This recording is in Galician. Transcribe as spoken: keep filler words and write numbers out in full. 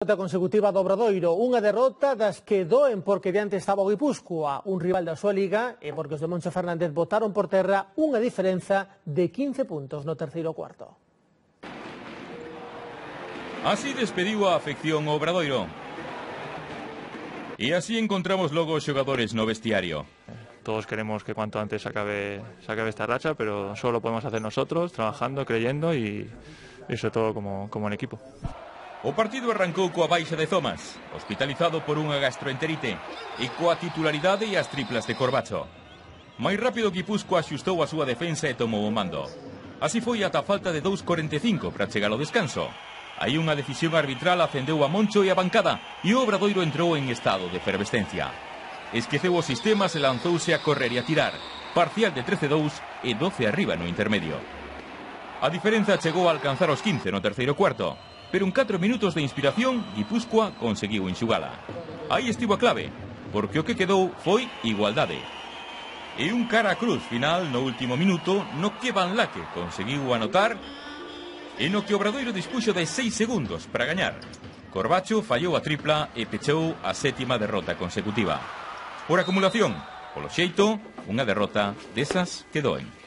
Derrota consecutiva do Obradoiro, unha derrota das que doen porque diante estaba o Guipúzcoa, un rival da súa liga, e porque os de Moncho Fernández botaron por terra unha diferenza de quince puntos no terceiro cuarto. Así despediu a afección o Obradoiro. E así encontramos logo os xogadores no vestiario. Todos queremos que cuanto antes se acabe, se acabe esta racha, pero solo lo podemos hacer nosotros, trabajando, creyendo y, y sobre todo como, como en equipo. O partido arrancou coa baixa de Zomas, hospitalizado por unha gastroenterite, e coa titularidade e as triplas de Corbacho. Máis rápido Guipúzcoa axustou a súa defensa e tomou o mando. Así foi ata a falta de dous cuarenta e cinco para chegar ao descanso. Aí unha decisión arbitral acendeu a Moncho e a bancada, e o Obradoiro entrou en estado de efervescencia. Esqueceu os sistemas e lanzouse a correr e a tirar, parcial de trece dous e doce arriba no intermedio. A diferenza chegou a alcanzar os quince no terceiro cuarto, pero en catro minutos de inspiración, Guipúzcoa conseguiu enxugala. Aí estivo a clave, porque o que quedou foi igualdade. E un cara a cruz final no último minuto, no que Van Laque conseguiu anotar, e no que Obradoiro dispuxo de seis segundos para gañar. Corbacho fallou a tripla e pechou a sétima derrota consecutiva. Por acumulación, polo xeito, unha derrota desas que doen.